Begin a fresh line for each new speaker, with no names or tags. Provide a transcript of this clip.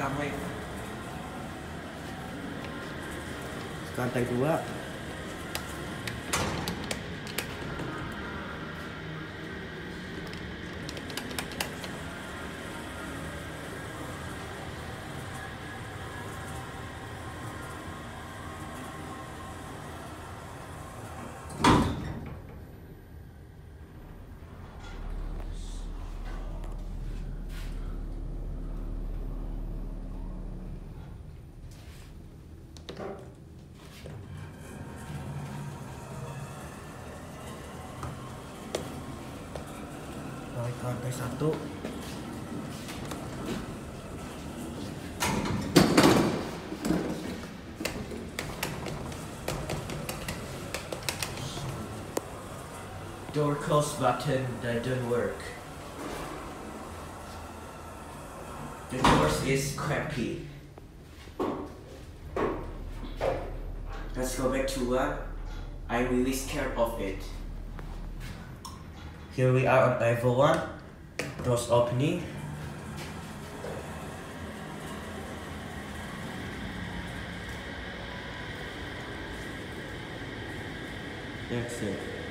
ramai.
Lantai 2. Naik ke lantai 1.
Door close button doesn't work. The doors is crappy. Let's go back to work. I'm really scared of it. Here we are on level 1. Doors opening. That's it.